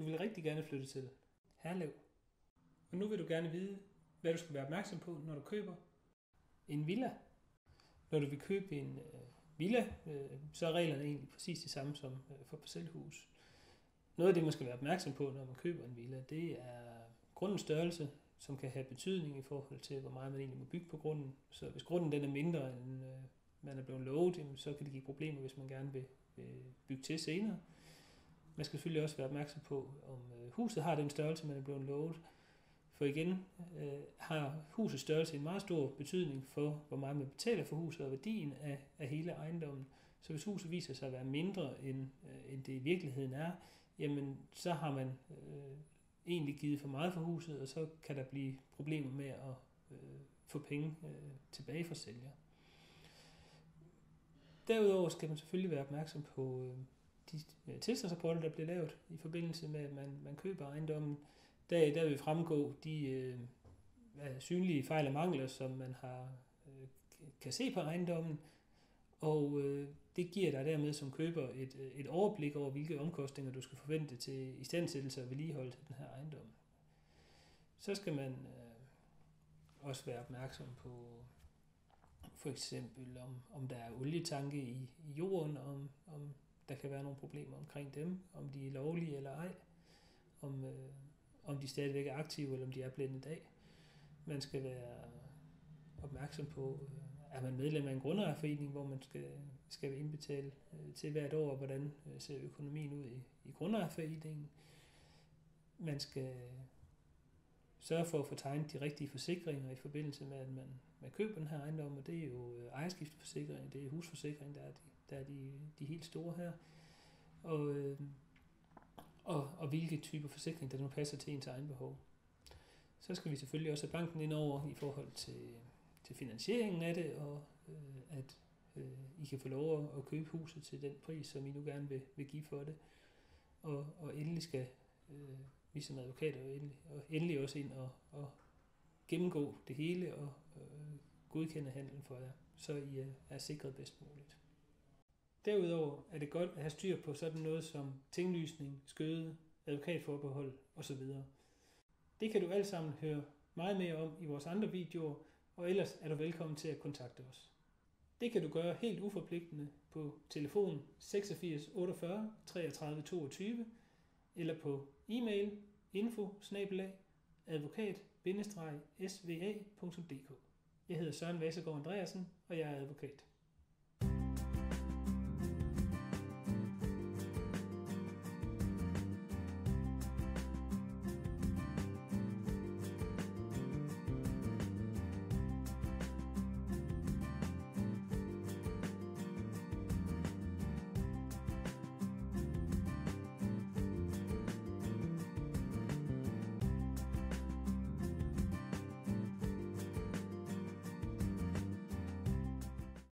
vil rigtig gerne flytte til Herlev. Og nu vil du gerne vide, hvad du skal være opmærksom på, når du køber en villa. Når du vil købe en villa, så er reglerne egentlig præcis de samme som for parcelhus. Noget af det, man skal være opmærksom på, når man køber en villa, det er grundens størrelse, som kan have betydning i forhold til, hvor meget man egentlig må bygge på grunden. Så hvis grunden den er mindre, end man er blevet lovet, så kan det give problemer, hvis man gerne vil bygge til senere. Man skal selvfølgelig også være opmærksom på, om huset har den størrelse, man er blevet lovet. For igen har husets størrelse en meget stor betydning for, hvor meget man betaler for huset og værdien af hele ejendommen. Så hvis huset viser sig at være mindre, end det i virkeligheden er, jamen så har man egentlig givet for meget for huset, og så kan der blive problemer med at få penge tilbage fra sælger. Derudover skal man selvfølgelig være opmærksom på de tilstandsrapporter, der bliver lavet i forbindelse med, at man køber ejendommen. Der vil fremgå de synlige fejl og mangler, som man kan se på ejendommen, og det giver dig dermed som køber et overblik over, hvilke omkostninger du skal forvente til istandsættelse og vedligeholdelse af den her ejendom. Så skal man også være opmærksom på for eksempel, om der er olietanke i jorden, om der kan være nogle problemer omkring dem, om de er lovlige eller ej, om de stadigvæk er aktive, eller om de er blændet af. Man skal være opmærksom på, er man medlem af en grundejerforening, hvor man skal indbetale til hvert år, hvordan ser økonomien ud i grundejerforeningen. Man skal sørge for at få tegnet de rigtige forsikringer i forbindelse med, at man køber den her ejendom, og det er jo ejerskifteforsikring, det er husforsikring, der er de helt store her. Og hvilke typer forsikring, der nu passer til ens egen behov. Så skal vi selvfølgelig også have banken ind over i forhold til finansieringen af det, og at I kan få lov at købe huset til den pris, som I nu gerne vil give for det. Og endelig skal vi som advokater endelig også ind og gennemgå det hele og godkende handlen for jer, så I er sikret bedst muligt. Derudover er det godt at have styr på sådan noget som tinglysning, skøde, advokatforbehold osv. Det kan du alt sammen høre meget mere om i vores andre videoer, og ellers er du velkommen til at kontakte os. Det kan du gøre helt uforpligtende på telefon 86 48 33 22 eller på e-mail info@advokat-sva.dk. Jeg hedder Søren Vasegaard Andreasen, og jeg er advokat.